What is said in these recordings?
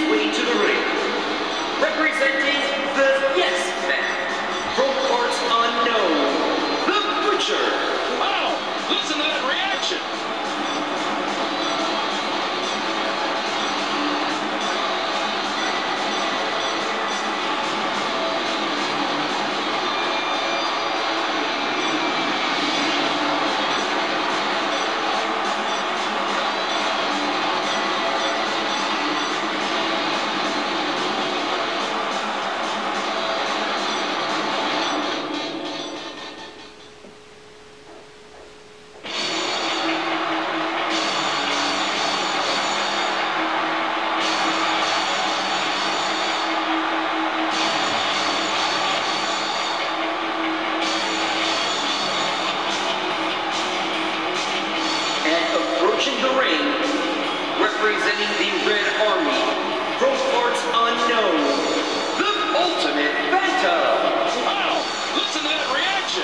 way to the ring, representing the Yes Man, from parts unknown, the Butcher. Wow, listen to that reaction. Approaching the ring, representing the Red Army, from parts unknown, the Ultimate Phantom. Wow, listen to that reaction.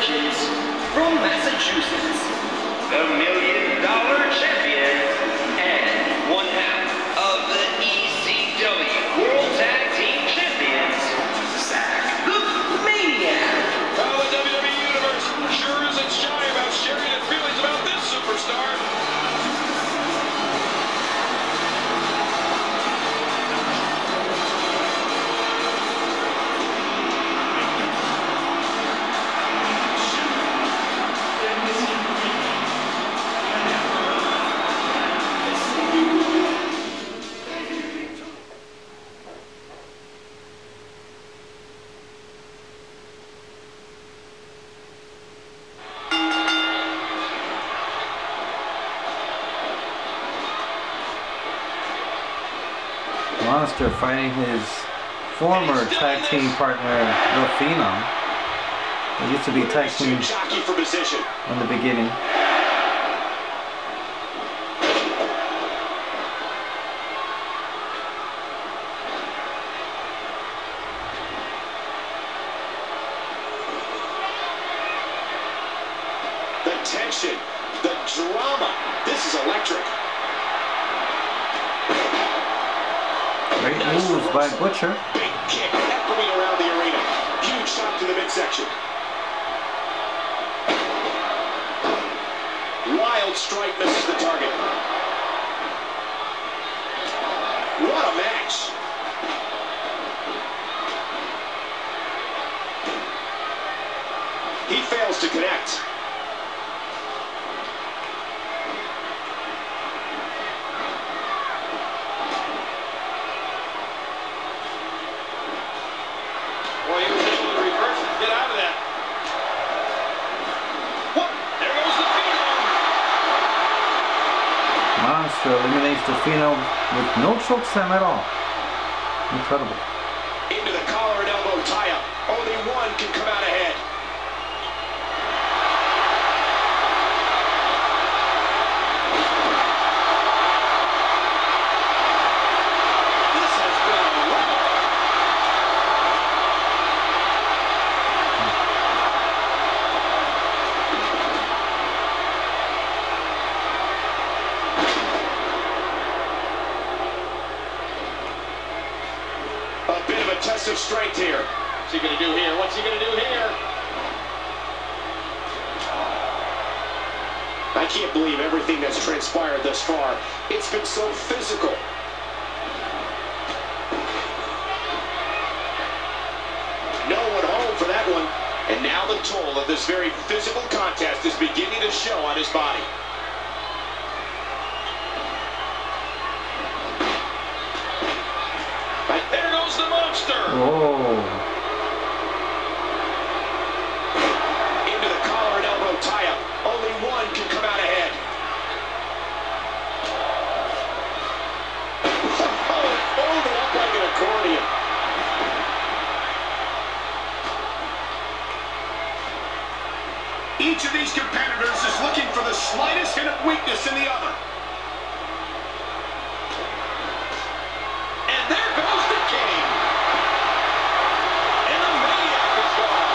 Congratulations from Massachusetts, the $1 Million Champion and one half of the ECW World Tag Team Champions, Zack the Maniac. Well, the WWE Universe sure isn't shy about sharing its feelings about this superstar. Monster fighting his former tag team partner, The Phenom. They used to be tag team in the beginning. The tension, the drama, this is electric. Great moves by Butcher. Big kick echoing around the arena. Huge shot to the midsection. Wild strike misses the target. What a match. He fails to connect. Well, he was able to reverse and get out of that. What? There goes the Phenom. Monster eliminates the Phenom with no chokeslam at all. Incredible. Into the collar and elbow tie-up. Only one can come out ahead. This has gone wrong. A bit of a test of strength here. What's he going to do here? What's he going to do here? I can't believe everything that's transpired thus far. It's been so physical. No one home for that one. And now the toll of this very physical contest is beginning to show on his body. There goes the monster. Oh. Into the collar and elbow tie-up. Only one can come out ahead. Oh, folded up like an accordion. Each of these competitors is looking for the slightest hint of weakness in the other. And there goes the king. And the Maniac is gone.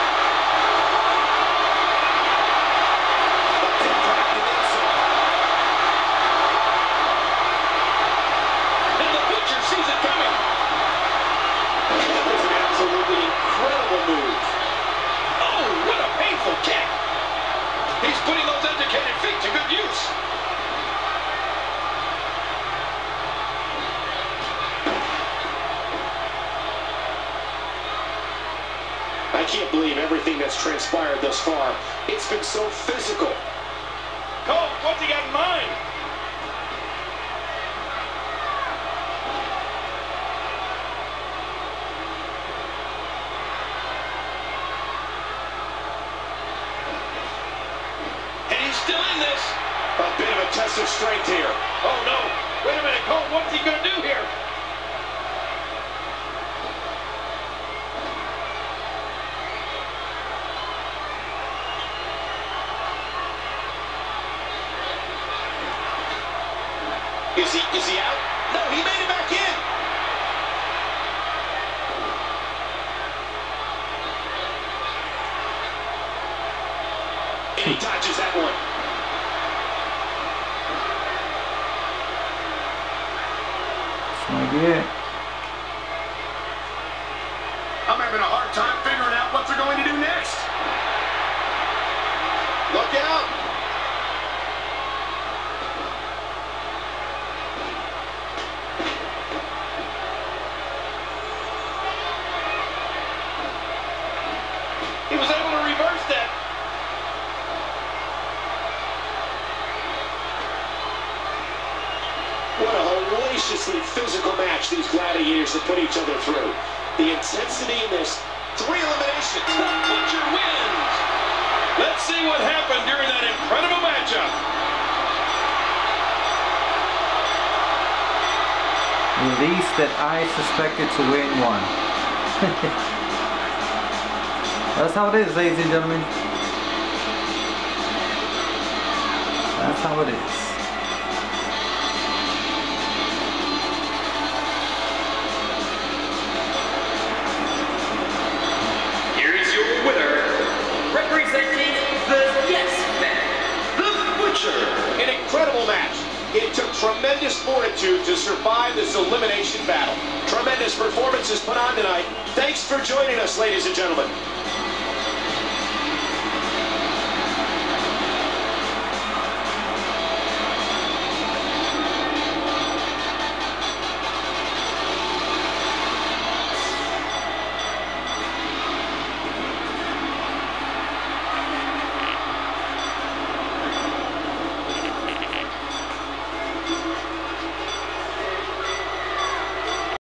But impact and insult. And the Butcher sees it coming. That was an absolutely incredible move. Oh, what a painful kick. He's putting those educated feet to good use. I can't believe everything that's transpired thus far. It's been so physical. Cole, what's he got in mind? And he's still in this. A bit of a test of strength here. Oh, no. Wait a minute, Cole. What's he going to do here? Is he out? No, he made it back in. And he dodges that one. This might be it. I'm having a hard time figuring out what they're going to do next. Look out. He was able to reverse that. What a hellaciously physical match these gladiators have put each other through. The intensity in this. 3 eliminations. The Butcher wins. Let's see what happened during that incredible matchup. The least that I suspected to win won. That's how it is, ladies and gentlemen. That's how it is. Here is your winner, representing the Yes Man, the Butcher. An incredible match. It took tremendous fortitude to survive this elimination battle. Tremendous performances put on tonight. Thanks for joining us, ladies and gentlemen.